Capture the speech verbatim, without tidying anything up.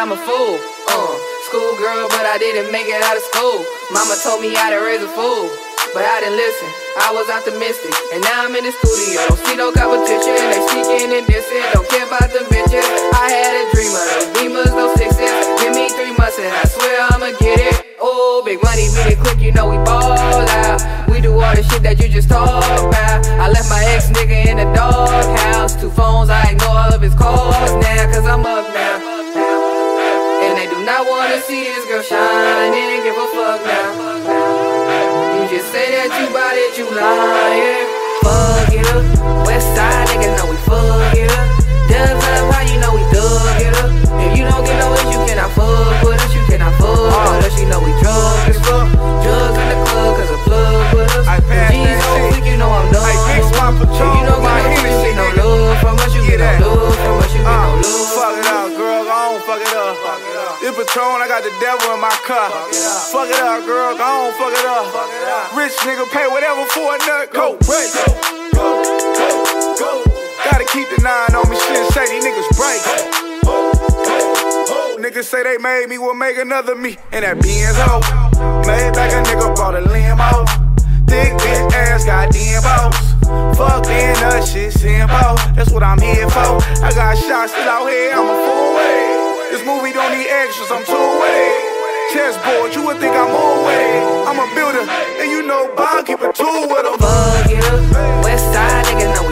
I'm a fool. Uh, school girl, but I didn't make it out of school. Mama told me how to raise a fool, but I didn't listen. I was optimistic, and now I'm in the studio. Don't see no competition, they sneaking and dissing. Don't care about the bitches. I had a dream of those Beamers, those sixes. Give me three months and I swear I'ma get it. Oh, big money, beat it quick, you know we ball out. We do all the shit that you just talk about. I left my ex nigga in the doghouse. Two phones, I ignore all of his calls now, cause I'm up now. And they do not wanna see this girl shine, and give a fuck now. You just say that you bout it, you lying. Fuck it up, West Side niggas know we fuck it up. Dubs up, how you know we dug it up. If you don't get no itch, you cannot fuck with us. You cannot fuck with us, you know we drunk as fuck. Drugs in the club, cause a plug with us. G's on fleek, you know I'm done. If you don't get no itch, you get no love from us. You get no love from us, you get no love. Fuck it up, girl, go on, fuck it up. This Patron, I got the devil in my car. Fuck it up, girl, go on, fuck it up. Rich nigga pay whatever for a nut. Go, break. Go, go, go. Gotta keep the nine on me, shit, say these niggas break. Niggas say they made me, will make another me. And that Benz ho, made back a nigga bought a limo. Thick bitch ass, goddamn boss. Fuck being that shit, simple. That's what I'm here for. I got shots still out here, I'm a full way. This movie don't need extras, I'm two way. Chessboard, you would think I'm away. I'm a builder, and you know Bob keep a tool with him. Fuck it up, West Side niggas know